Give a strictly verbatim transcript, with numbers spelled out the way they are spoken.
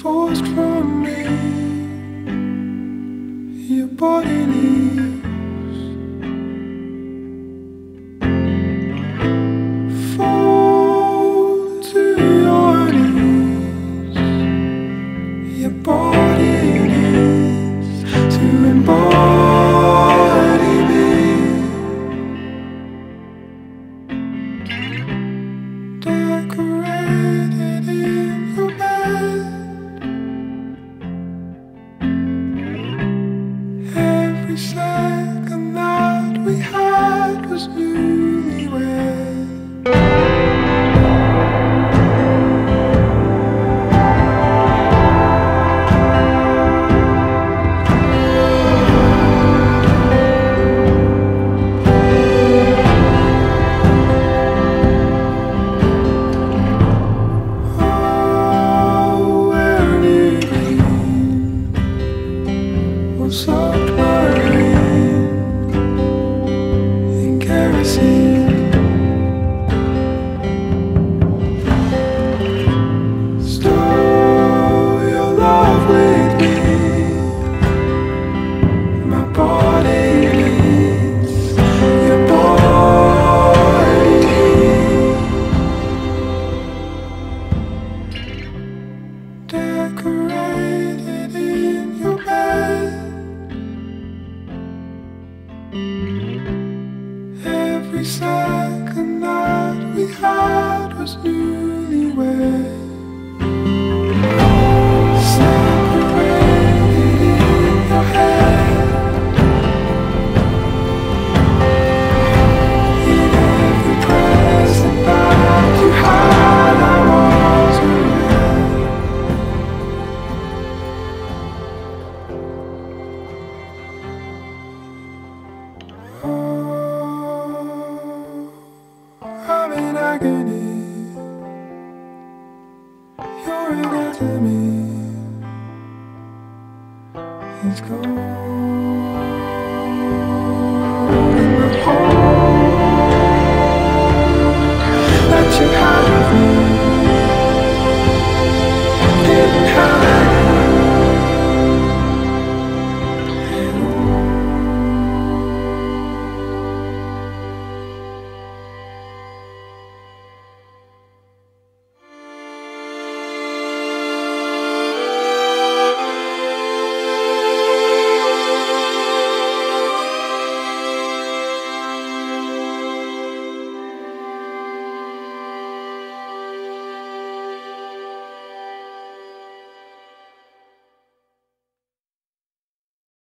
forced from me. Your body needs fall to your knees. Your body needs to embody me. Decorated in your bed. Every second that we had was newlywed. Oh, where have you been? Oh, submarine in kerosene. Stow your love with me. My body needs your body. Decorated in your bed. Every second that we had was newlywed. Separated in your head. In every present that you had, I was aware. Oh, I'm in agony. Your anatomy is gone.